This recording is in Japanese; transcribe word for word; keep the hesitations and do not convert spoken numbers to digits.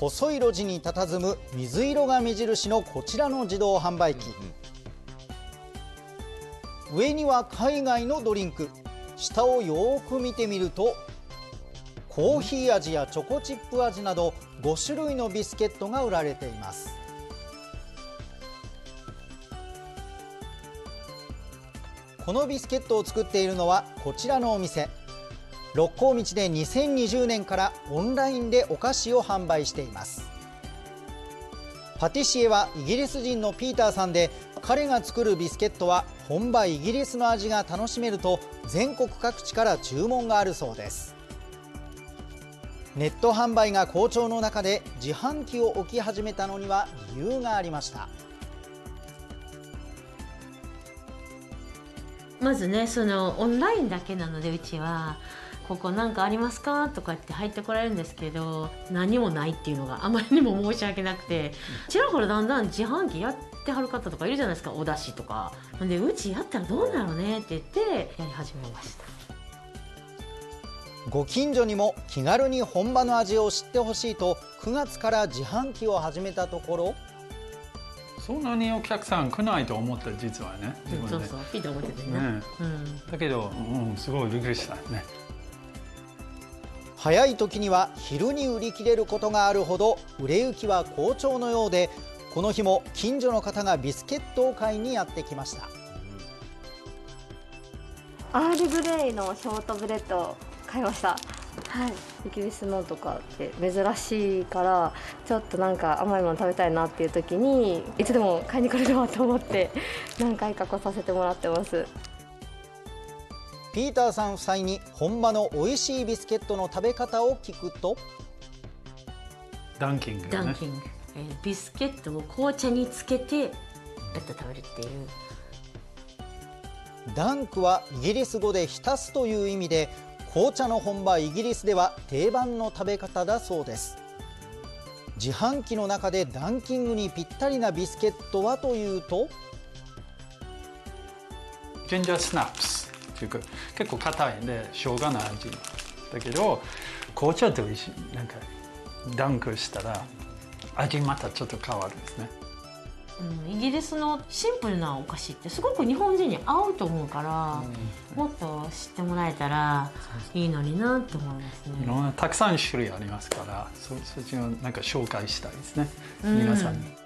細い路地に佇む水色が目印のこちらの自動販売機、上には海外のドリンク、下をよーく見てみるとコーヒー味やチョコチップ味などご種類のビスケットが売られています。このビスケットを作っているのはこちらのお店。六甲道でにせんにじゅうねんからオンラインでお菓子を販売しています。パティシエはイギリス人のピーターさんで、彼が作るビスケットは本場イギリスの味が楽しめると全国各地から注文があるそうです。ネット販売が好調の中で自販機を置き始めたのには理由がありました。 まずね、そのオンラインだけなので、うちはここなんかありますかとかって入ってこられるんですけど、何もないっていうのがあまりにも申し訳なくて、ちらほらだんだん自販機やってはる方とかいるじゃないですか、お出汁とかで、うちやったらどうなのねって言ってやり始めました。 ご近所にも気軽に本場の味を知ってほしいとくがつから自販機を始めたところ、 そんなにお客さん来ないと思った、実はね。自分でそうそう、ピーター思っててね、 ね、 うん、 だけど、うん、すごいびっくりしたね。 早い時には昼に売り切れることがあるほど売れ行きは好調のようで、この日も近所の方がビスケットを買いにやってきました。 アールグレイのショートブレッドを買いました。はい、イギリスのとかって珍しいから、ちょっとなんか甘いもの食べたいなっていう時にいつでも買いに来れるわと思って何回か来させてもらってます。 ピーターさん夫妻に本場の美味しいビスケットの食べ方を聞くと、 ダンキング、ね、 ダンキング、えー、ビスケットを紅茶につけてペット食べるっていう。 ダンクはイギリス語で浸すという意味で、紅茶の本場イギリスでは定番の食べ方だそうです。自販機の中でダンキングにぴったりなビスケットはというと、 ジンジャースナップスっていうか、結構硬いんで生姜の味だけど、紅茶と一緒になんかダンクしたら味またちょっと変わるんですね。 うん、イギリスのシンプルなお菓子ってすごく日本人に合うと思うから、うん、もっと知ってもらえたらいいのになって思いますね。 いろんなたくさん種類ありますから、そ, そっちをなんか紹介したいですね、うん、皆さんに。